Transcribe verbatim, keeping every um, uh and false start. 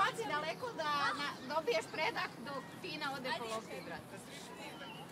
baci daleko da dobiješ predah dok Fina ode po lopti, brate.